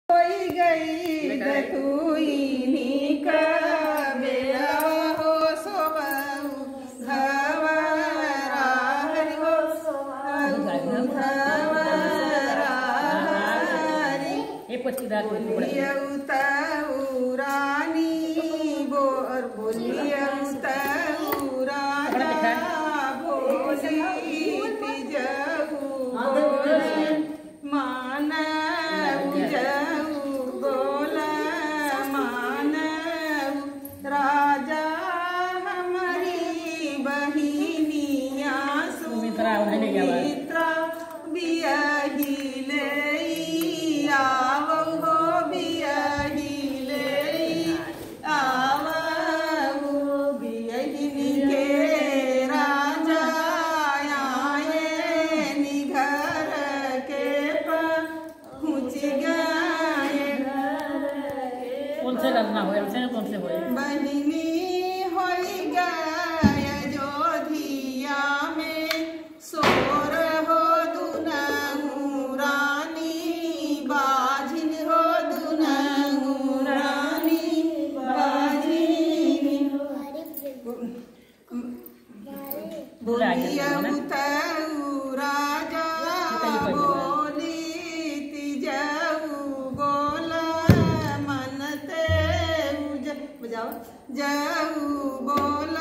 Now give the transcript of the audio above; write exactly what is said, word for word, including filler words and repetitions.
होई गई दतुईनी का बेला हो सोबऊ घवरा हरि हो घवरा हरि उताउरानी बोर बोलिया उताउरानी बोली जाऊ बोले माना जाऊ बोला माना राजा हमारी बहिनिया सुमित्रा बियाही ले आवो हो बियाही ले आवो बियाही के राजा आए निघर के पहुँच गए कौन से लगना हो हमसे कौन से होए बहिनी होई गए अयोध्या में सोर हो दुनहु रानी बाजिन हो दुनहु रानी बाजिन बोलिया उताऊ राजा बोली तिजाऊ बोला मनते बजाओ जाऊ बोला